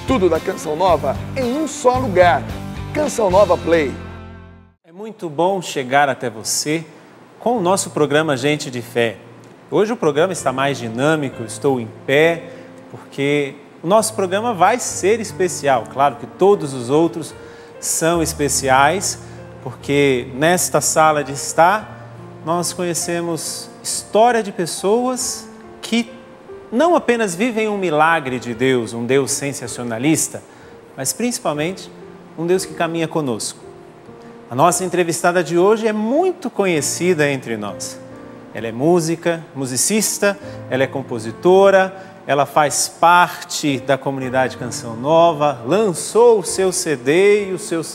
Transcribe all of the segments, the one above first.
Tudo da Canção Nova em um só lugar. Canção Nova Play. É muito bom chegar até você com o nosso programa Gente de Fé. Hoje o programa está mais dinâmico, estou em pé, porque o nosso programa vai ser especial. Claro que todos os outros são especiais, porque nesta sala de estar nós conhecemos história de pessoas que não apenas vivem um milagre de Deus, um Deus sensacionalista, mas principalmente um Deus que caminha conosco. A nossa entrevistada de hoje é muito conhecida entre nós. Ela é musicista, ela é compositora, ela faz parte da comunidade Canção Nova, lançou o seu CD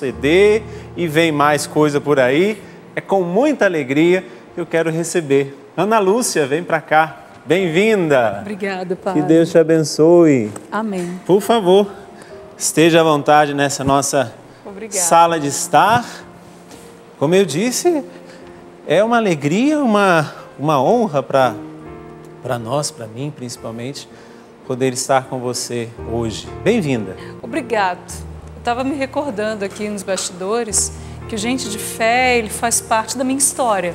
e vem mais coisa por aí. É com muita alegria que eu quero receber Ana Lúcia, vem para cá. Bem-vinda! Obrigada, Pai. Que Deus te abençoe. Amém. Por favor, esteja à vontade nessa nossa sala de estar. Como eu disse, é uma alegria, uma honra para nós, para mim principalmente, poder estar com você hoje. Bem-vinda. Obrigado. Eu estava me recordando aqui nos bastidores que o Gente de Fé, ele faz parte da minha história.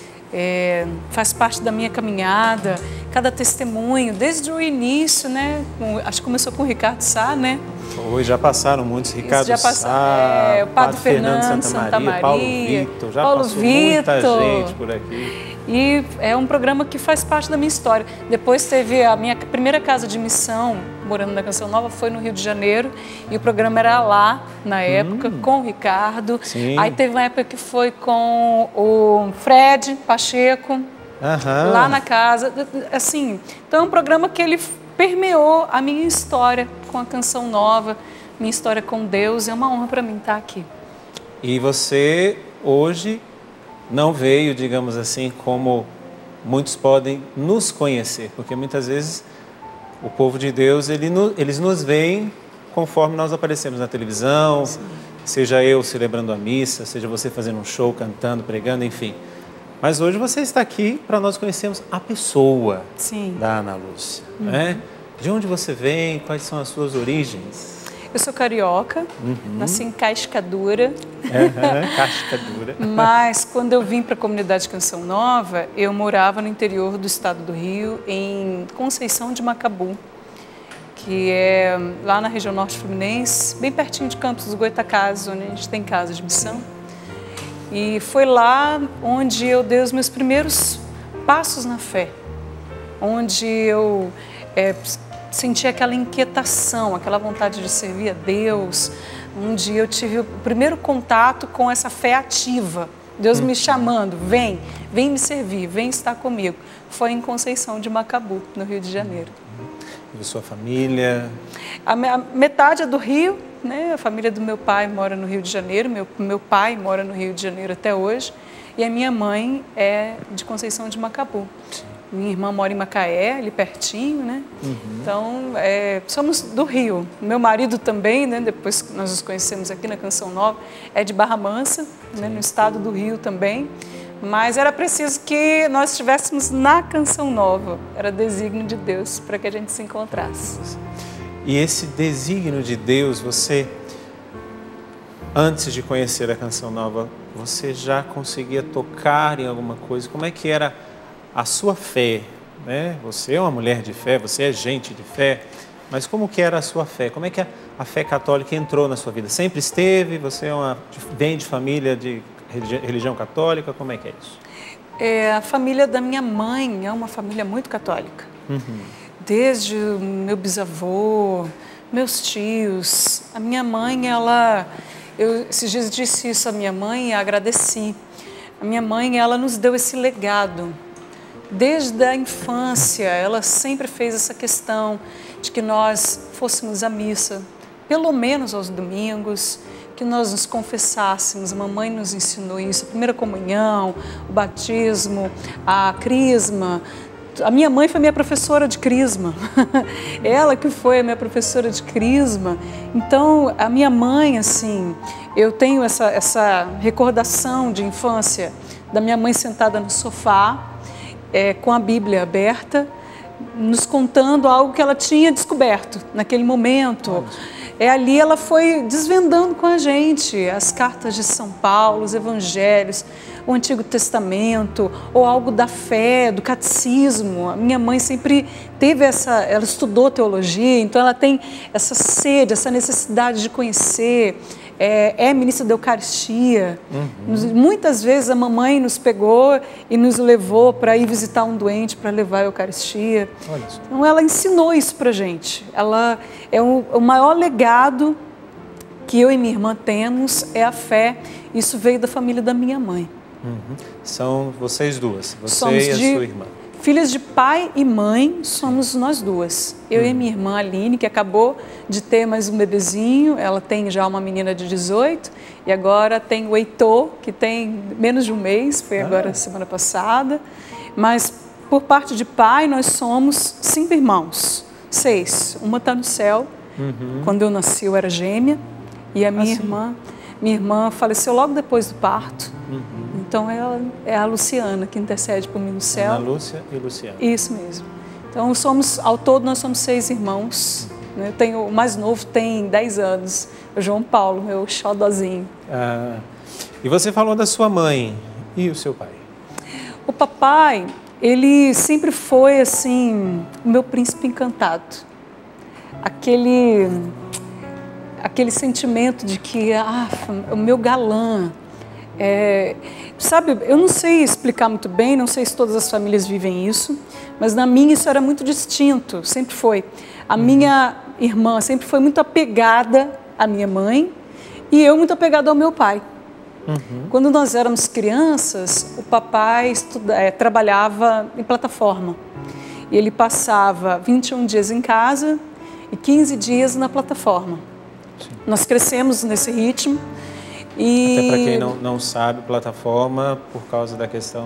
Faz parte da minha caminhada, cada testemunho, desde o início, né? Acho que começou com o Ricardo Sá, né? Hoje já passaram muitos, Ricardo Sá, o Padre Fernando Santa Maria, Paulo Vitor, já Paulo passou Vitor. Muita gente por aqui. E é um programa que faz parte da minha história. Depois teve a minha primeira casa de missão, morando na Canção Nova, foi no Rio de Janeiro. E o programa era lá, na época, com o Ricardo. Sim. Aí teve uma época que foi com o Fred Pacheco, lá na casa. Assim, então é um programa que ele permeou a minha história com a Canção Nova, minha história com Deus. É uma honra para mim estar aqui. E você, hoje, não veio, digamos assim, como muitos podem nos conhecer, porque muitas vezes o povo de Deus, eles nos veem conforme nós aparecemos na televisão, sim, seja eu celebrando a missa, seja você fazendo um show, cantando, pregando, enfim. Mas hoje você está aqui para nós conhecermos a pessoa, sim, da Ana Lúcia. Né? De onde você vem, quais são as suas origens? Eu sou carioca, nasci em Cascadura. Cascadura. Mas quando eu vim para a comunidade Canção Nova, eu morava no interior do estado do Rio, em Conceição de Macabu, que é lá na região norte fluminense, bem pertinho de Campos dos Goytacazes, onde a gente tem casa de missão. E foi lá onde eu dei os meus primeiros passos na fé, onde eu senti aquela inquietação, aquela vontade de servir a Deus, onde eu tive o primeiro contato com essa fé ativa. Deus me chamando, vem me servir, vem estar comigo. Foi em Conceição de Macabu, no Rio de Janeiro. E sua família? A metade é do Rio, né? A família do meu pai mora no Rio de Janeiro, meu pai mora no Rio de Janeiro até hoje, e a minha mãe é de Conceição de Macabu. Sim. Minha irmã mora em Macaé, ali pertinho, né? Então, somos do Rio. Meu marido também, né? Depois que nós nos conhecemos aqui na Canção Nova, é de Barra Mansa, né? No estado do Rio também. Mas era preciso que nós estivéssemos na Canção Nova. Era desígnio de Deus para que a gente se encontrasse. E esse desígnio de Deus, você, antes de conhecer a Canção Nova, você já conseguia tocar em alguma coisa? Como é que era a sua fé, né? Você é uma mulher de fé, você é gente de fé, mas como que era a sua fé? Como é que a fé católica entrou na sua vida? Sempre esteve? Você vem de família de religião católica? Como é que é isso? A família da minha mãe é uma família muito católica. Desde o meu bisavô, meus tios. A minha mãe, eu esses dias disse isso à minha mãe e agradeci. A minha mãe, ela nos deu esse legado. Desde a infância, ela sempre fez essa questão de que nós fôssemos à missa, pelo menos aos domingos, que nós nos confessássemos. A mamãe nos ensinou isso, a primeira comunhão, o batismo, a crisma. A minha mãe foi minha professora de crisma, ela que foi a minha professora de crisma. Então, a minha mãe, assim, eu tenho essa recordação de infância da minha mãe sentada no sofá, com a Bíblia aberta, nos contando algo que ela tinha descoberto naquele momento. Ali ela foi desvendando com a gente as cartas de São Paulo, os evangelhos, o Antigo Testamento, ou algo da fé, do catecismo. A minha mãe sempre teve ela estudou teologia, então ela tem essa sede, essa necessidade de conhecer, é ministra da Eucaristia. Muitas vezes a mamãe nos pegou e nos levou para ir visitar um doente, para levar a Eucaristia. Então ela ensinou isso para a gente. Ela o maior legado que eu e minha irmã temos é a fé. Isso veio da família da minha mãe. São vocês duas, você Somos e a sua irmã. Filhas de pai e mãe, somos nós duas. Eu e a minha irmã Aline, que acabou de ter mais um bebezinho, ela tem já uma menina de 18, e agora tem o Heitor, que tem menos de um mês, foi agora semana passada. Mas por parte de pai, nós somos 5 irmãos, 6. Uma está no céu, quando eu nasci eu era gêmea, e a minha irmã faleceu logo depois do parto. Então ela é a Luciana que intercede por mim no céu. Ana Lúcia e Luciana. Isso mesmo. Então ao todo nós somos 6 irmãos. Eu tenho, o mais novo tem 10 anos, o João Paulo, meu xodozinho. E você falou da sua mãe e o seu pai? O papai, ele sempre foi assim, o meu príncipe encantado. Aquele sentimento de que, o meu galã. Sabe, eu não sei explicar muito bem, não sei se todas as famílias vivem isso, mas na minha isso era muito distinto, sempre foi. A minha irmã sempre foi muito apegada à minha mãe e eu muito apegada ao meu pai. Quando nós éramos crianças, o papai trabalhava em plataforma e ele passava 21 dias em casa e 15 dias na plataforma. Sim. Nós crescemos nesse ritmo. Até para quem não sabe, plataforma por causa da questão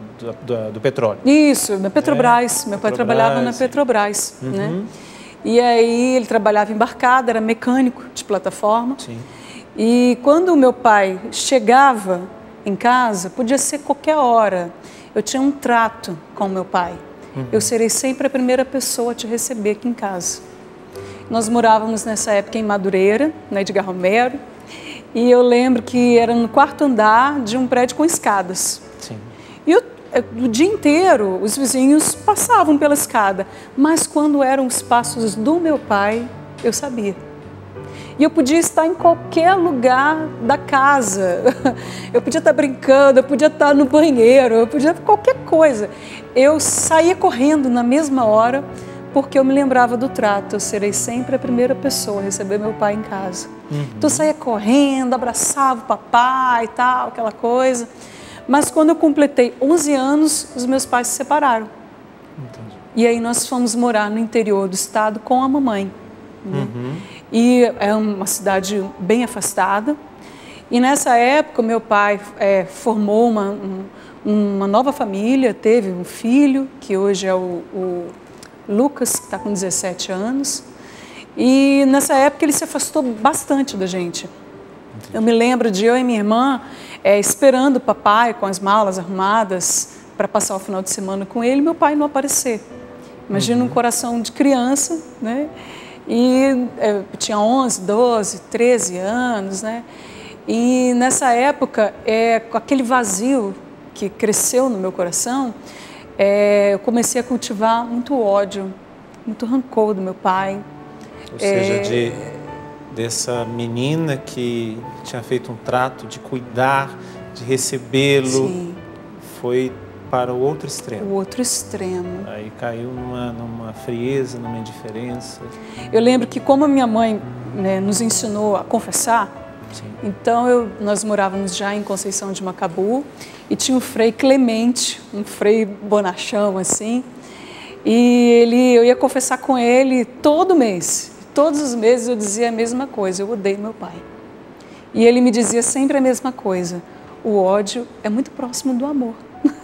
do petróleo. Isso, na Petrobras. Meu pai trabalhava na Petrobras. Né? E aí ele trabalhava embarcado, era mecânico de plataforma. Sim. E quando o meu pai chegava em casa, podia ser qualquer hora, eu tinha um trato com o meu pai. Eu serei sempre a primeira pessoa a te receber aqui em casa. Nós morávamos nessa época em Madureira, na Edgar Romero. E eu lembro que era no 4º andar de um prédio com escadas. Sim. E o dia inteiro os vizinhos passavam pela escada, mas quando eram os passos do meu pai, eu sabia. E eu podia estar em qualquer lugar da casa, eu podia estar brincando, eu podia estar no banheiro, eu podia qualquer coisa. Eu saía correndo na mesma hora, porque eu me lembrava do trato, eu serei sempre a primeira pessoa a receber meu pai em casa. Então eu saía correndo, abraçava o papai e tal, aquela coisa. Mas quando eu completei 11 anos, os meus pais se separaram. Entendi. E aí nós fomos morar no interior do estado com a mamãe. Né? E é uma cidade bem afastada. E nessa época, meu pai formou uma nova família, teve um filho, que hoje é o Lucas, que está com 17 anos. E nessa época ele se afastou bastante da gente. Eu me lembro de eu e minha irmã esperando o papai com as malas arrumadas para passar o final de semana com ele, e meu pai não aparecer. Imagina um coração de criança, né? E eu tinha 11, 12, 13 anos, né? E nessa época, com aquele vazio que cresceu no meu coração, eu comecei a cultivar muito ódio, muito rancor do meu pai. Ou seja, dessa menina que tinha feito um trato de cuidar, de recebê-lo, foi para o outro extremo. O outro extremo. Aí caiu numa frieza, numa indiferença. Eu lembro que como a minha mãe, né, nos ensinou a confessar, sim, então nós morávamos já em Conceição de Macabu e tinha o Frei Clemente, um frei bonachão assim, e eu ia confessar com ele todo mês. Todos os meses eu dizia a mesma coisa, eu odeio meu pai. E ele me dizia sempre a mesma coisa, o ódio é muito próximo do amor.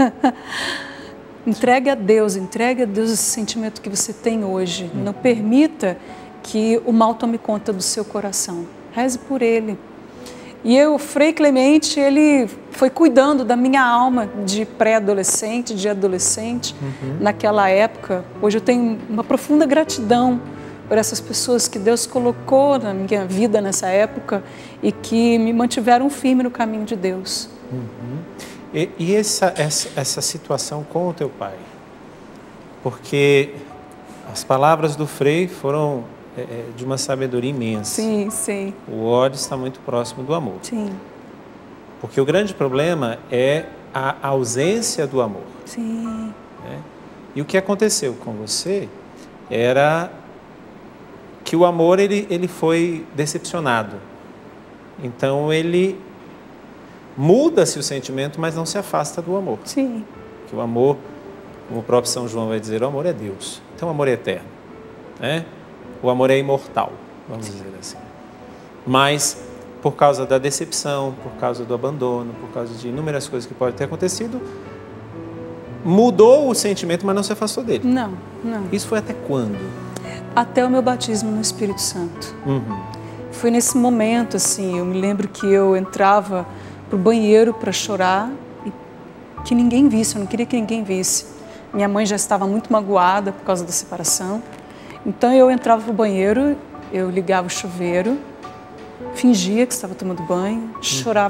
Entregue a Deus esse sentimento que você tem hoje. Não permita que o mal tome conta do seu coração. Reze por ele. E o Frei Clemente, ele foi cuidando da minha alma de pré-adolescente, de adolescente, naquela época. Hoje eu tenho uma profunda gratidão por essas pessoas que Deus colocou na minha vida nessa época e que me mantiveram firme no caminho de Deus. E essa situação com o teu pai? Porque as palavras do Frei foram de uma sabedoria imensa. Sim, sim. O ódio está muito próximo do amor. Sim. Porque o grande problema é a ausência do amor. Sim. Né? E o que aconteceu com você era que o amor ele foi decepcionado. Então ele muda-se o sentimento, mas não se afasta do amor. Sim. Que o amor, como o próprio São João vai dizer, o amor é Deus. Então o amor é eterno, né? O amor é imortal, vamos dizer assim. Mas por causa da decepção, por causa do abandono, por causa de inúmeras coisas que podem ter acontecido, mudou o sentimento, mas não se afastou dele. Não, não. Isso foi até quando? Até o meu batismo no Espírito Santo. Foi nesse momento, assim, eu me lembro que eu entrava pro banheiro para chorar e que ninguém visse, eu não queria que ninguém visse. Minha mãe já estava muito magoada por causa da separação. Então eu entrava pro banheiro, eu ligava o chuveiro, fingia que estava tomando banho, chorava.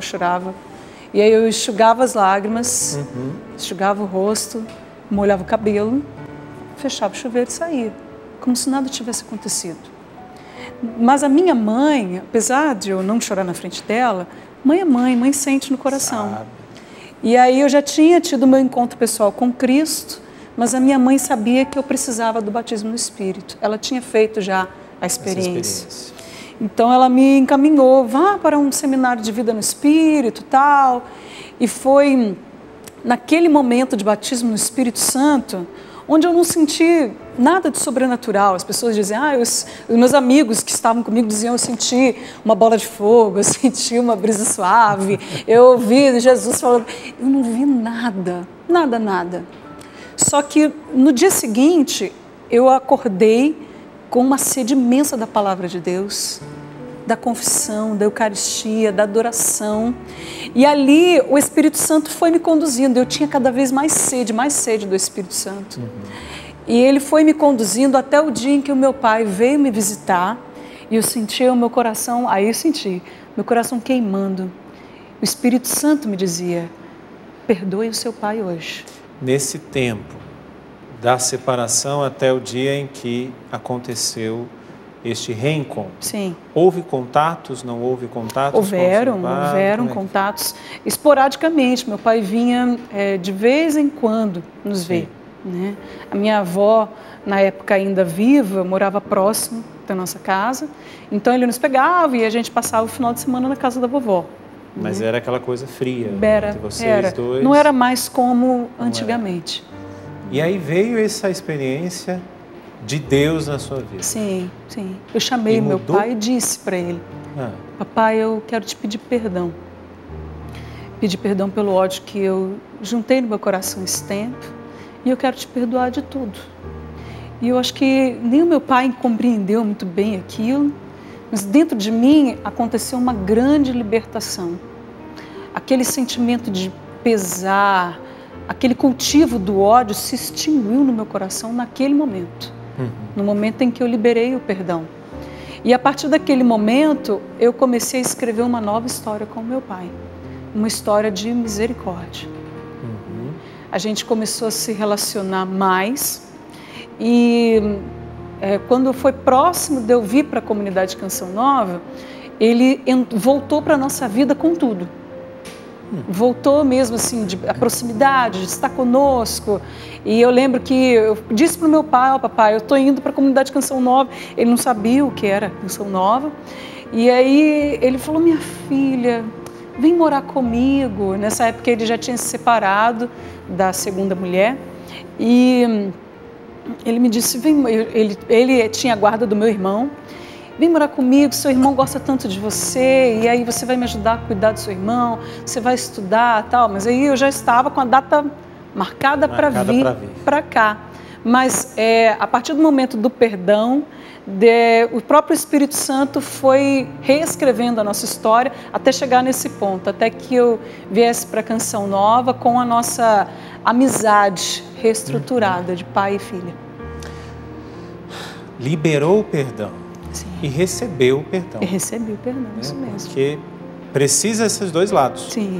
E aí eu enxugava as lágrimas, enxugava o rosto, molhava o cabelo, fechava o chuveiro e saía, como se nada tivesse acontecido. Mas a minha mãe, apesar de eu não chorar na frente dela, mãe é mãe sente no coração. Sabe. E aí eu já tinha tido meu encontro pessoal com Cristo, mas a minha mãe sabia que eu precisava do batismo no Espírito. Ela tinha feito já a experiência. Então ela me encaminhou, vá para um seminário de vida no Espírito, tal. E foi naquele momento de batismo no Espírito Santo, onde eu não senti nada de sobrenatural. As pessoas dizem, os meus amigos que estavam comigo diziam, eu senti uma bola de fogo, eu senti uma brisa suave, eu ouvi Jesus falando, eu não vi nada. Só que no dia seguinte, eu acordei com uma sede imensa da palavra de Deus, da confissão, da Eucaristia, da adoração. E ali o Espírito Santo foi me conduzindo. Eu tinha cada vez mais sede do Espírito Santo. E ele foi me conduzindo até o dia em que o meu pai veio me visitar. E eu senti o meu coração, meu coração queimando. O Espírito Santo me dizia, perdoe o seu pai hoje. Nesse tempo da separação até o dia em que aconteceu este reencontro. Sim. Houve contatos, não houve contatos? Houveram contatos esporadicamente. Meu pai vinha de vez em quando nos ver. Né? A minha avó, na época ainda viva, morava próximo da nossa casa. Então ele nos pegava e a gente passava o final de semana na casa da vovó. Mas era aquela coisa fria entre vocês era. dois? Não era mais como antigamente. E aí veio essa experiência de Deus na sua vida. Sim. Eu chamei meu pai e disse para ele, papai, eu quero te pedir perdão. Pedir perdão pelo ódio que eu juntei no meu coração esse tempo e eu quero te perdoar de tudo. E eu acho que nem o meu pai compreendeu muito bem aquilo, mas dentro de mim aconteceu uma grande libertação. Aquele sentimento de pesar, aquele cultivo do ódio se extinguiu no meu coração naquele momento. No momento em que eu liberei o perdão. E a partir daquele momento, eu comecei a escrever uma nova história com o meu pai. Uma história de misericórdia. A gente começou a se relacionar mais. E quando foi próximo de eu vir para a comunidade Canção Nova, ele voltou para a nossa vida com tudo. Voltou mesmo assim, a proximidade, de estar conosco. E eu lembro que eu disse para o meu pai, papai, eu estou indo para a comunidade Canção Nova. Ele não sabia o que era Canção Nova. E aí ele falou, minha filha, vem morar comigo. Nessa época ele já tinha se separado da segunda mulher. E ele me disse, ele tinha a guarda do meu irmão. Vem morar comigo, seu irmão gosta tanto de você, e aí você vai me ajudar a cuidar do seu irmão, você vai estudar, tal. Mas aí eu já estava com a data marcada para vir para cá. Mas a partir do momento do perdão, o próprio Espírito Santo foi reescrevendo a nossa história até chegar nesse ponto, até que eu viesse para a Canção Nova com a nossa amizade reestruturada de pai e filha. Liberou o perdão. Sim. E recebeu o perdão. E recebi o perdão, isso mesmo. Porque precisa esses dois lados. Sim.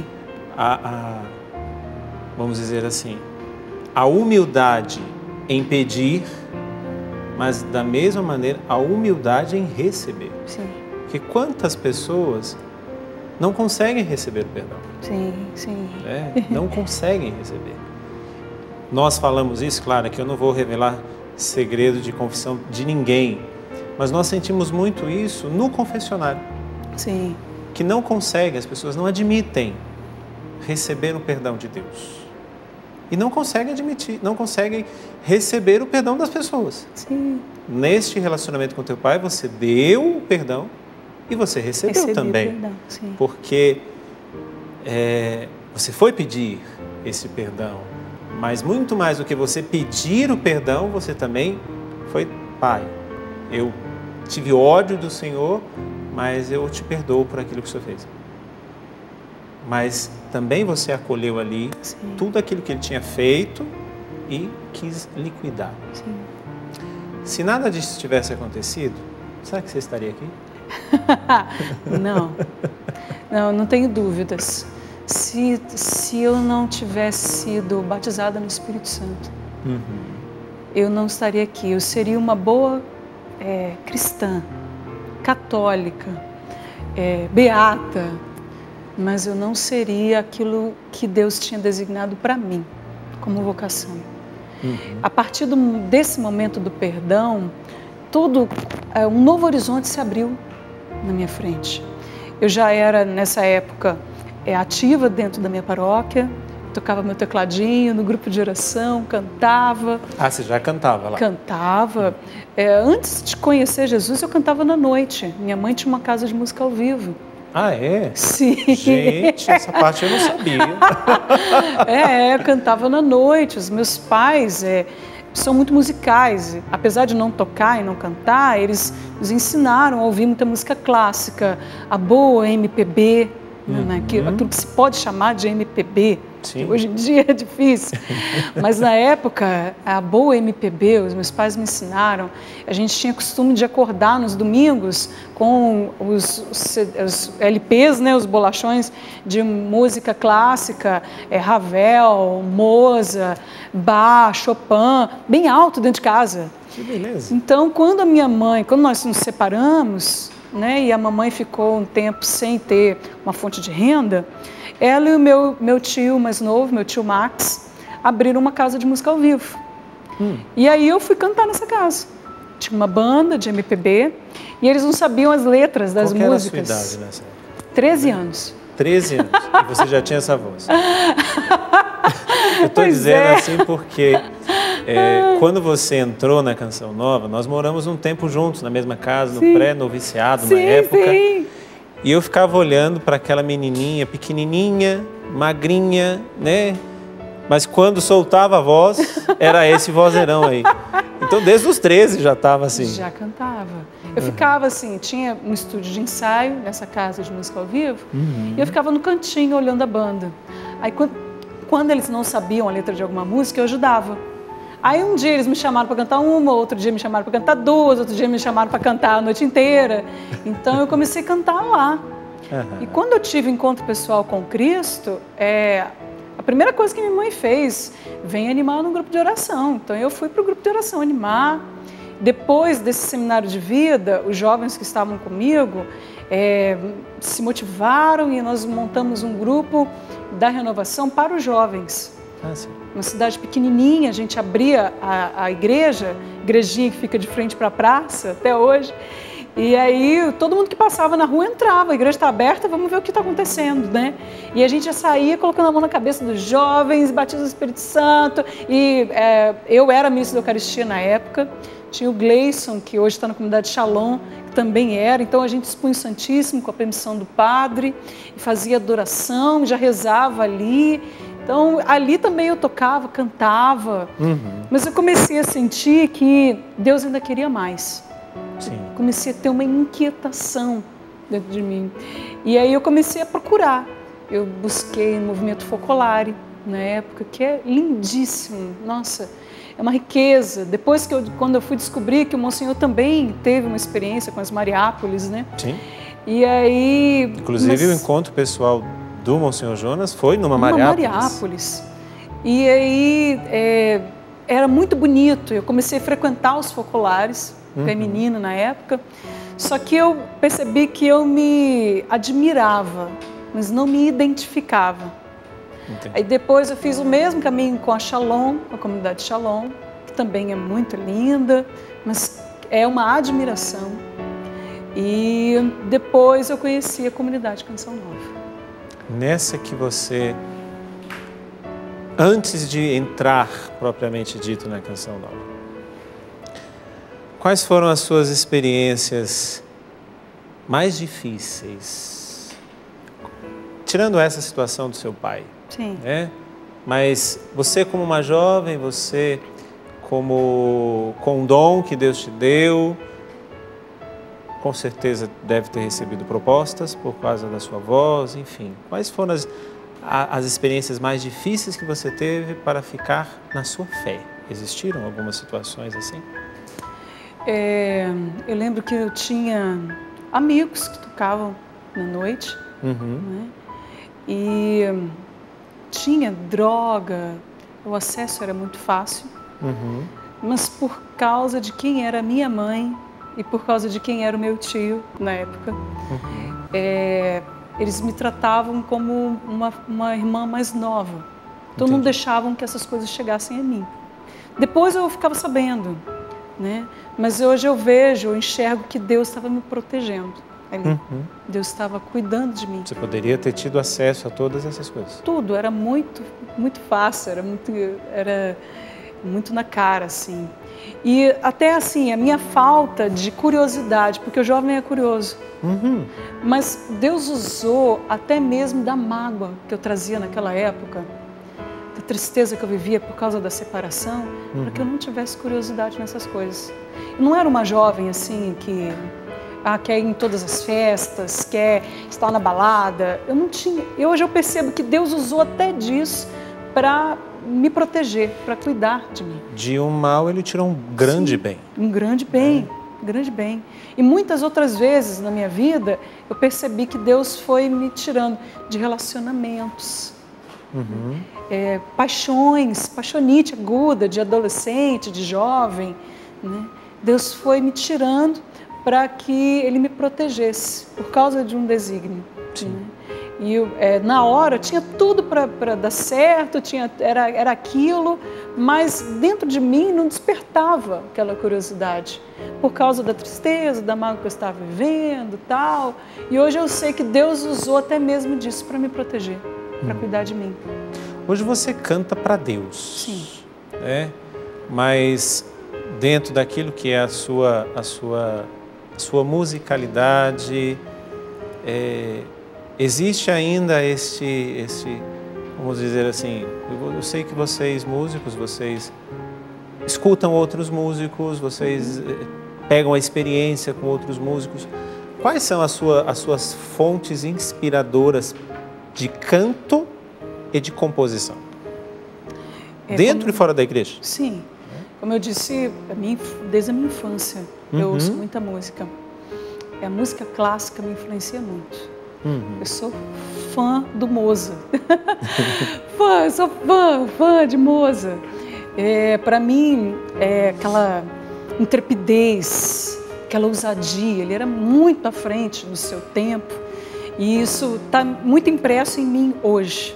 Vamos dizer assim, a humildade em pedir, mas da mesma maneira a humildade em receber. Sim. Porque quantas pessoas não conseguem receber o perdão? Sim, sim. Não conseguem receber. Nós falamos isso, claro, que eu não vou revelar segredo de confissão de ninguém, mas nós sentimos muito isso no confessionário. Sim. Que não conseguem, as pessoas não admitem receber o perdão de Deus. E não conseguem admitir, não conseguem receber o perdão das pessoas. Sim. Neste relacionamento com teu pai, você deu o perdão e você recebeu também. Perdão, sim. Porque você foi pedir esse perdão, mas muito mais do que você pedir o perdão, você também foi: pai, eu tive ódio do Senhor, mas eu te perdoo por aquilo que o Senhor fez. Mas também você acolheu ali tudo aquilo que ele tinha feito e quis liquidar. Sim. Se nada disso tivesse acontecido, será que você estaria aqui? Não tenho dúvidas. Se eu não tivesse sido batizada no Espírito Santo, eu não estaria aqui. Eu seria uma boa cristã, católica, beata, mas eu não seria aquilo que Deus tinha designado para mim como vocação. A partir desse momento do perdão, um novo horizonte se abriu na minha frente. Eu já era, nessa época, ativa dentro da minha paróquia, tocava meu tecladinho no grupo de oração, cantava. Ah, você já cantava lá? Cantava. Antes de conhecer Jesus, eu cantava na noite. Minha mãe tinha uma casa de música ao vivo. Ah, é? Sim. Gente, essa parte eu não sabia. Eu cantava na noite. Os meus pais são muito musicais. Apesar de não tocar e não cantar, eles nos ensinaram a ouvir muita música clássica, a boa MPB, aquilo que se pode chamar de MPB. Sim. Hoje em dia é difícil, mas na época, a boa MPB, os meus pais me ensinaram, a gente tinha costume de acordar nos domingos com os LPs, os bolachões de música clássica, Ravel, Mozart, Bach, Chopin, bem alto dentro de casa. Que beleza. Então, quando nós nos separamos, e a mamãe ficou um tempo sem ter uma fonte de renda, ela e o meu tio mais novo, meu tio Max, abriram uma casa de música ao vivo. E aí eu fui cantar nessa casa. Tinha uma banda de MPB e eles não sabiam as letras das músicas. Qual era a sua idade nessa época? 13 anos. 13 anos. E você já tinha essa voz. Eu estou dizendo assim porque quando você entrou na Canção Nova, nós moramos um tempo juntos na mesma casa, no pré-noviciado, na época. Sim. E eu ficava olhando para aquela menininha, pequenininha, magrinha, Mas quando soltava a voz, era esse vozeirão aí. Então, desde os 13 já estava assim. Já cantava. Eu ficava assim, tinha um estúdio de ensaio nessa casa de música ao vivo, e eu ficava no cantinho olhando a banda. Aí, quando eles não sabiam a letra de alguma música, eu ajudava. Aí um dia eles me chamaram para cantar uma, outro dia me chamaram para cantar duas, outro dia me chamaram para cantar a noite inteira. Então eu comecei a cantar lá. E quando eu tive encontro pessoal com Cristo, a primeira coisa que minha mãe fez, vem animar no grupo de oração. Então eu fui para o grupo de oração animar. Depois desse seminário de vida, os jovens que estavam comigo se motivaram e nós montamos um grupo da renovação para os jovens. Uma cidade pequenininha, a gente abria a igrejinha que fica de frente para a praça até hoje, e aí todo mundo que passava na rua entrava, a igreja está aberta, vamos ver o que está acontecendo, E a gente já saía colocando a mão na cabeça dos jovens, batismo do Espírito Santo, e eu era ministro da Eucaristia na época, tinha o Gleison, que hoje está na comunidade Shalom, que também era, então a gente expunha o Santíssimo com a permissão do padre, e fazia adoração, já rezava ali. Então, ali também eu tocava, cantava, mas eu comecei a sentir que Deus ainda queria mais. Sim. Comecei a ter uma inquietação dentro de mim. E aí eu comecei a procurar. Eu busquei o movimento Focolare na época, que é lindíssimo. Nossa, é uma riqueza. Depois quando eu fui descobrir que o Monsenhor também teve uma experiência com as Mariápolis, né? Sim. E aí... Inclusive o encontro pessoal do Monsenhor Jonas foi numa Mariápolis. E aí era muito bonito. Eu comecei a frequentar os focolares feminino na época. Só que eu percebi que eu me admirava, mas não me identificava. Entendi. Aí depois eu fiz o mesmo caminho com a Shalom, com a comunidade Shalom, que também é muito linda, mas é uma admiração. E depois eu conheci a comunidade Canção Nova. Nessa que você, antes de entrar propriamente dito na Canção Nova, quais foram as suas experiências mais difíceis? Tirando essa situação do seu pai. Sim. Né? Mas você como uma jovem, você com um dom que Deus te deu, com certeza deve ter recebido propostas por causa da sua voz, enfim. Quais foram as experiências mais difíceis que você teve para ficar na sua fé? Existiram algumas situações assim? Eu lembro que eu tinha amigos que tocavam na noite, né? E tinha droga, o acesso era muito fácil, mas por causa de quem era a minha mãe e por causa de quem era o meu tio na época, eles me tratavam como uma irmã mais nova, então não deixavam que essas coisas chegassem a mim. Depois eu ficava sabendo, né? Mas hoje eu enxergo que Deus estava me protegendo ali. Deus estava cuidando de mim. Você poderia ter tido acesso a todas essas coisas? Tudo, era muito, muito fácil, era muito na cara, assim. E até assim, a minha falta de curiosidade, porque o jovem é curioso. Mas Deus usou até mesmo da mágoa que eu trazia naquela época, da tristeza que eu vivia por causa da separação, para que eu não tivesse curiosidade nessas coisas. Eu não era uma jovem assim que quer ir em todas as festas, quer estar na balada. Eu não tinha. E hoje eu percebo que Deus usou até disso para me proteger, para cuidar de mim. De um mal ele tirou um grande bem. Um grande bem, grande bem. E muitas outras vezes na minha vida eu percebi que Deus foi me tirando de relacionamentos. Paixonite aguda de adolescente, de jovem, né? Deus foi me tirando para que Ele me protegesse por causa de um desígnio. Né? E na hora tinha tudo para dar certo, era aquilo, mas dentro de mim não despertava aquela curiosidade por causa da tristeza, da mágoa que eu estava vivendo, tal. E hoje eu sei que Deus usou até mesmo disso para me proteger, para cuidar de mim. Hoje você canta para Deus. Sim. Né? Mas dentro daquilo que é a sua musicalidade, existe ainda vamos dizer assim, eu sei que vocês músicos, vocês escutam outros músicos, vocês pegam a experiência com outros músicos. Quais são as suas fontes inspiradoras de canto e de composição? Dentro e fora da igreja? Sim. Como eu disse, desde a minha infância, eu ouço muita música. A música clássica me influencia muito. Eu sou fã do Mozart. Eu sou fã de Mozart. Para mim, aquela intrepidez, aquela ousadia, ele era muito à frente do seu tempo. E isso está muito impresso em mim hoje.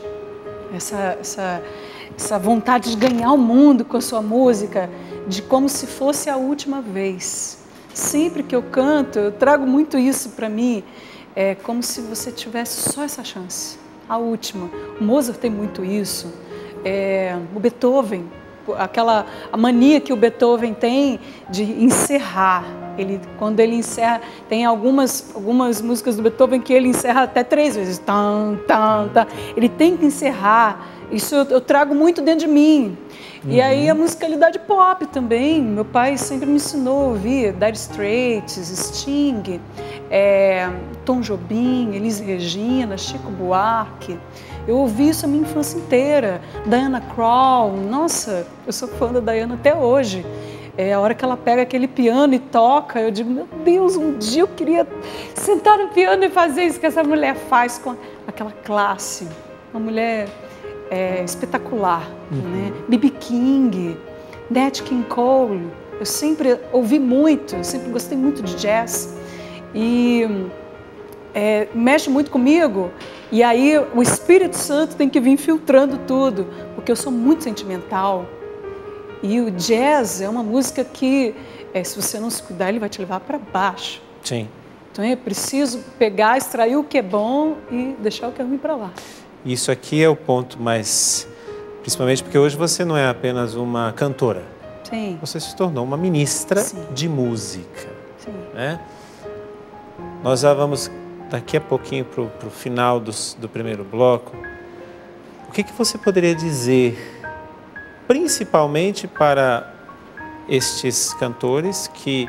Essa vontade de ganhar o mundo com a sua música, de como se fosse a última vez. Sempre que eu canto, eu trago muito isso para mim, como se você tivesse só essa chance, a última. O Mozart tem muito isso, o Beethoven, a mania que o Beethoven tem de encerrar. Quando ele encerra, tem algumas músicas do Beethoven que ele encerra até 3 vezes. Ele tem que encerrar Isso eu trago muito dentro de mim. E aí a musicalidade pop também. Meu pai sempre me ensinou a ouvir Dire Straits, Sting, Tom Jobim, Elis Regina, Chico Buarque. Eu ouvi isso a minha infância inteira. Diana Krall, nossa, eu sou fã da Diana até hoje. A hora que ela pega aquele piano e toca, eu digo, meu Deus, um dia eu queria sentar no piano e fazer isso que essa mulher faz com aquela classe. Uma mulher espetacular, né? B.B. King, Nat King Cole. Eu sempre ouvi muito, eu sempre gostei muito de jazz. E mexe muito comigo. E aí o Espírito Santo tem que vir filtrando tudo, porque eu sou muito sentimental. E o jazz é uma música que, se você não se cuidar, ele vai te levar para baixo. Sim. Então é preciso pegar, extrair o que é bom e deixar o que é ruim para lá. Isso aqui é o ponto mais... Principalmente porque hoje você não é apenas uma cantora. Sim. Você se tornou uma ministra Sim. de música. Sim. Né? Nós já vamos daqui a pouquinho para o final do primeiro bloco. O que você poderia dizer, principalmente para estes cantores que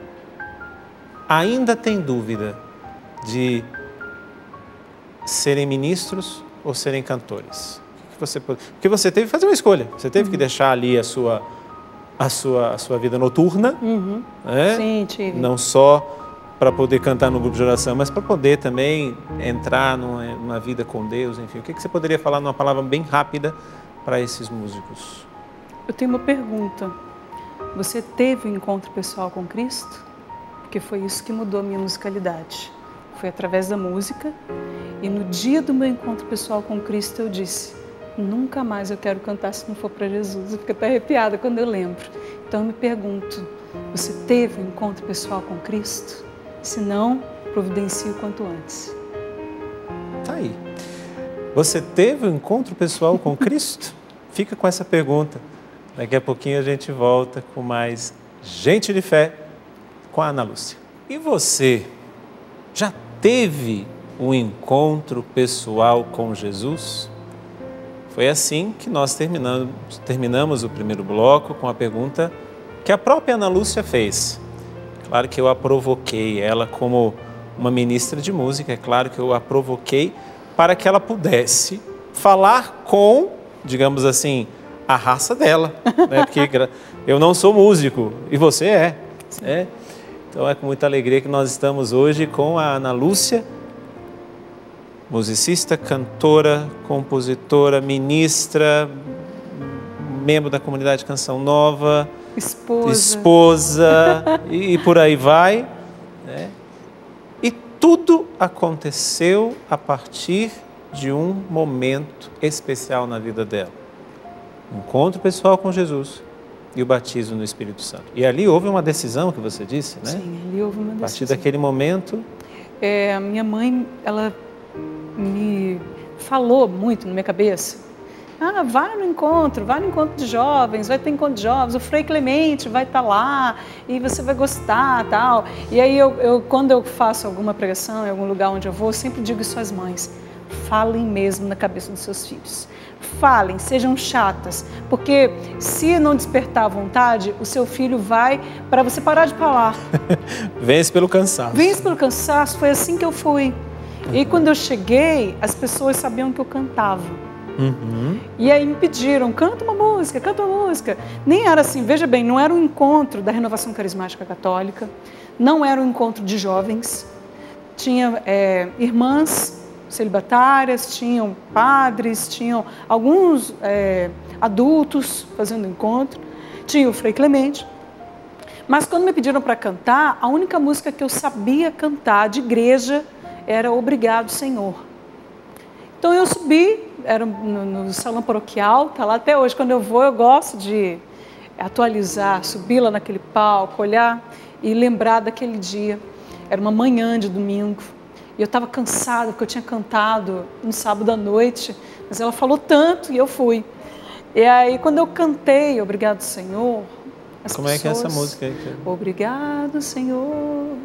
ainda têm dúvida de serem ministros ou serem cantores? Porque você teve que fazer uma escolha, você teve que deixar ali a sua vida noturna, né? Sim, tive. Não só para poder cantar no grupo de oração, mas para poder também entrar numa vida com Deus, enfim. O que você poderia falar numa palavra bem rápida para esses músicos? Eu tenho uma pergunta. Você teve um encontro pessoal com Cristo? Porque foi isso que mudou a minha musicalidade. Foi através da música. E no dia do meu encontro pessoal com Cristo eu disse, nunca mais eu quero cantar se não for para Jesus. Eu fico até arrepiada quando eu lembro. Então eu me pergunto, você teve um encontro pessoal com Cristo? Se não, providencie o quanto antes. Tá aí. Você teve um encontro pessoal com Cristo? Fica com essa pergunta. Daqui a pouquinho a gente volta com mais Gente de Fé com a Ana Lúcia. E você já teve um encontro pessoal com Jesus? Foi assim que nós terminamos o primeiro bloco com a pergunta que a própria Ana Lúcia fez. Claro que eu a provoquei, ela como uma ministra de música, é claro que eu a provoquei para que ela pudesse falar com, digamos assim, a raça dela, né? Porque eu não sou músico e você é, né? Então é com muita alegria que nós estamos hoje com a Ana Lúcia, musicista, cantora, compositora, ministra, membro da comunidade Canção Nova, esposa e por aí vai, né? E tudo aconteceu a partir de um momento especial na vida dela. Um encontro pessoal com Jesus e o batismo no Espírito Santo. E ali houve uma decisão que você disse, né? Sim, ali houve uma decisão. A partir daquele momento... A minha mãe, ela me falou muito na minha cabeça. Vai no encontro de jovens, vai ter encontro de jovens, o Frei Clemente vai estar lá e você vai gostar, tal. E aí quando eu faço alguma pregação em algum lugar onde eu vou, eu sempre digo isso às mães, falem mesmo na cabeça dos seus filhos. Falem, sejam chatas, porque se não despertar a vontade, o seu filho vai para você parar de falar. Vence pelo cansaço. Vence pelo cansaço, foi assim que eu fui. E quando eu cheguei, as pessoas sabiam que eu cantava. E aí me pediram, canta uma música, canta uma música. Nem era assim, veja bem, não era um encontro da Renovação Carismática Católica, não era um encontro de jovens, tinha irmãs celibatárias, tinham padres, tinham alguns adultos fazendo encontro, tinha o Frei Clemente. Mas quando me pediram para cantar, a única música que eu sabia cantar de igreja era Obrigado, Senhor. Então eu subi, era no salão paroquial, está lá até hoje. Quando eu vou, eu gosto de atualizar, subir lá naquele palco, olhar e lembrar daquele dia. Era uma manhã de domingo e eu estava cansada porque eu tinha cantado no sábado à noite, mas ela falou tanto e eu fui. E aí quando eu cantei Obrigado, Senhor, as Como pessoas, é que é essa música aí? Obrigado, Senhor,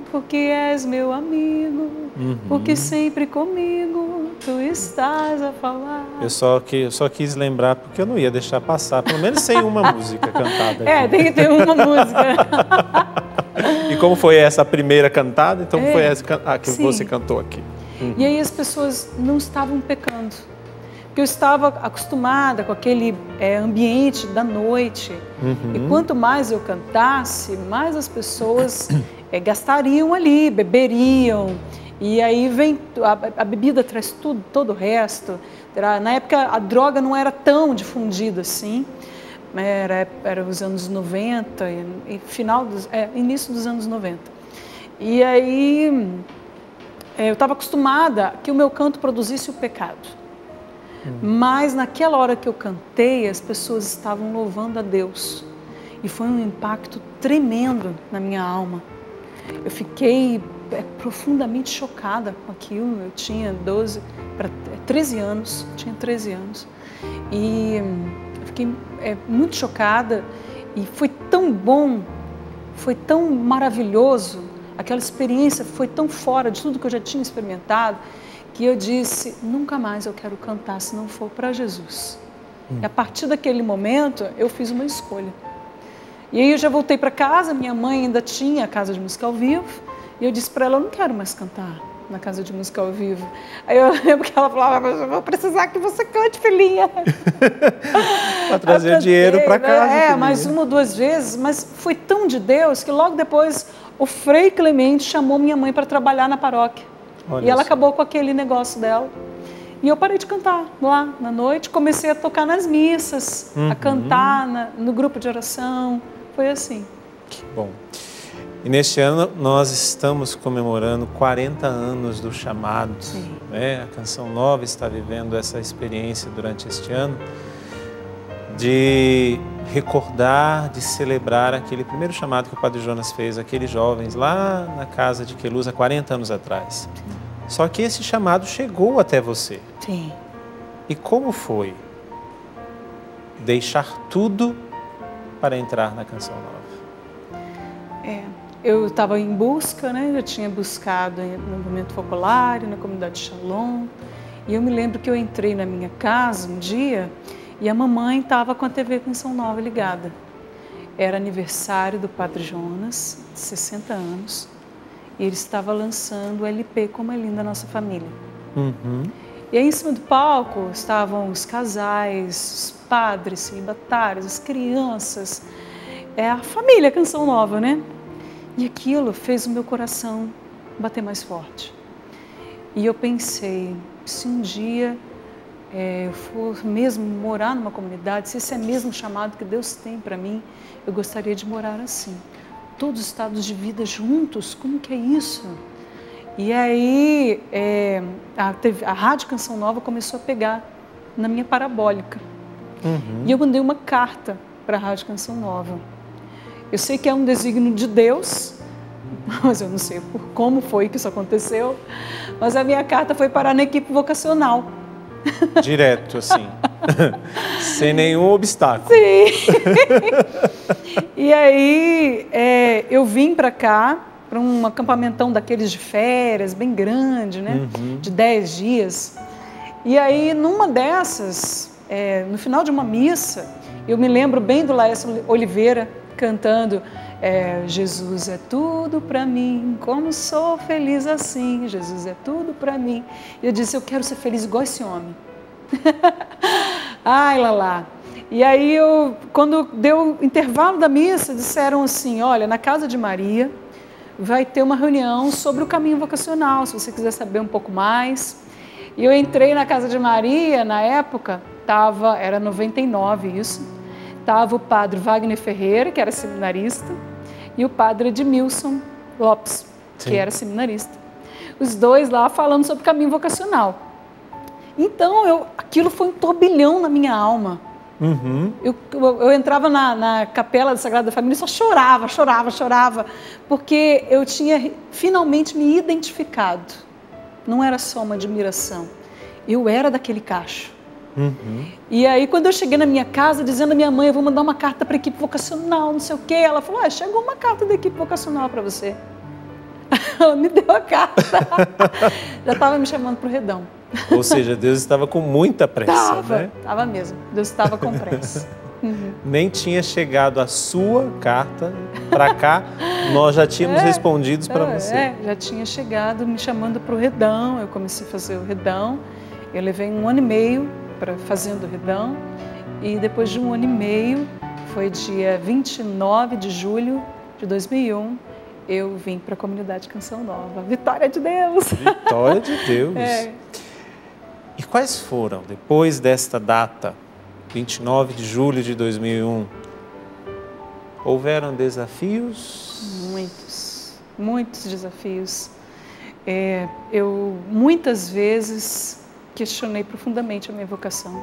porque és meu amigo, porque sempre comigo tu estás a falar. Eu só quis lembrar, porque eu não ia deixar passar, pelo menos sem uma música cantada aqui. Tem que ter uma música. E como foi essa primeira cantada? Então foi essa que sim. você cantou aqui. E aí as pessoas não estavam pecando. Porque eu estava acostumada com aquele ambiente da noite. E quanto mais eu cantasse, mais as pessoas gastariam ali, beberiam. E aí vem a bebida traz todo o resto. Na época a droga não era tão difundida assim. Era os anos 90, início dos anos 90. E aí eu estava acostumada que o meu canto produzisse o pecado. Mas naquela hora que eu cantei, as pessoas estavam louvando a Deus. E foi um impacto tremendo na minha alma. Eu fiquei profundamente chocada com aquilo. Eu tinha 13 anos, E eu fiquei muito chocada. E foi tão bom, foi tão maravilhoso. Aquela experiência foi tão fora de tudo que eu já tinha experimentado, que eu disse, nunca mais eu quero cantar se não for para Jesus. E a partir daquele momento, eu fiz uma escolha. E aí eu já voltei para casa, minha mãe ainda tinha a casa de música ao vivo, e eu disse para ela, eu não quero mais cantar na casa de música ao vivo. Aí eu lembro que ela falava, mas eu vou precisar que você cante, filhinha. Para trazer dinheiro para casa. Filhinha. Mais uma ou duas vezes, mas foi tão de Deus que logo depois o Frei Clemente chamou minha mãe para trabalhar na paróquia. Olha e ela isso. acabou com aquele negócio dela. E eu parei de cantar lá na noite, comecei a tocar nas missas, a cantar no grupo de oração. Foi assim. Que bom. E neste ano nós estamos comemorando 40 anos do chamado. Né? A Canção Nova está vivendo essa experiência durante este ano de recordar, de celebrar aquele primeiro chamado que o Padre Jonas fez, aqueles jovens lá na casa de Queluz há 40 anos atrás. Sim. Só que esse chamado chegou até você. Sim. E como foi deixar tudo para entrar na Canção Nova? Eu estava em busca, né? Eu tinha buscado no movimento popular, na comunidade Shalom. E eu me lembro que eu entrei na minha casa um dia e a mamãe estava com a TV Canção Nova ligada. Era aniversário do Padre Jonas, de 60 anos. E ele estava lançando o LP Como é Linda a Nossa Família. E aí em cima do palco estavam os casais, os padres celibatários, as crianças, a família Canção Nova, né? E aquilo fez o meu coração bater mais forte. E eu pensei, se um dia eu for mesmo morar numa comunidade, se esse é mesmo chamado que Deus tem para mim, eu gostaria de morar assim. Todos os estados de vida juntos, como que é isso? E aí a Rádio Canção Nova começou a pegar na minha parabólica. E eu mandei uma carta para a Rádio Canção Nova. Eu sei que é um desígnio de Deus, mas eu não sei como foi que isso aconteceu, mas a minha carta foi parar na equipe vocacional. Direto, assim. Sem nenhum obstáculo. Sim. E aí eu vim para cá, para um acampamentão daqueles de férias, bem grande, né? De 10 dias. E aí, numa dessas, no final de uma missa, eu me lembro bem do Laércio Oliveira cantando Jesus é tudo para mim, como sou feliz assim, Jesus é tudo para mim. E eu disse, eu quero ser feliz igual esse homem. Ai, Lalá. E aí, quando deu o intervalo da missa, disseram assim, olha, na casa de Maria vai ter uma reunião sobre o caminho vocacional, se você quiser saber um pouco mais. E eu entrei na casa de Maria, na época, era 99 isso, estava o padre Wagner Ferreira, que era seminarista, e o padre Edmilson Lopes, que era seminarista. Os dois lá falando sobre o caminho vocacional. Então, aquilo foi um turbilhão na minha alma. Eu entrava na capela da Sagrada Família e só chorava, porque eu tinha finalmente me identificado. Não era só uma admiração, eu era daquele cacho. E aí, quando eu cheguei na minha casa, dizendo à minha mãe, eu vou mandar uma carta para a equipe vocacional, não sei o quê, ela falou, chegou uma carta da equipe vocacional para você. Ela me deu a carta. Já estava me chamando para o redão. Ou seja, Deus estava com muita pressa, né? Estava mesmo. Deus estava com pressa. Nem tinha chegado a sua carta para cá, nós já tínhamos respondido para você. Já tinha chegado me chamando para o redão, eu comecei a fazer o redão, eu levei 1 ano e meio fazendo o redão, e depois de 1 ano e meio, foi dia 29 de julho de 2001, eu vim para a comunidade Canção Nova. Vitória de Deus! Vitória de Deus! E quais foram, depois desta data, 29 de julho de 2001, houveram desafios? Muitos desafios. Eu muitas vezes questionei profundamente a minha vocação.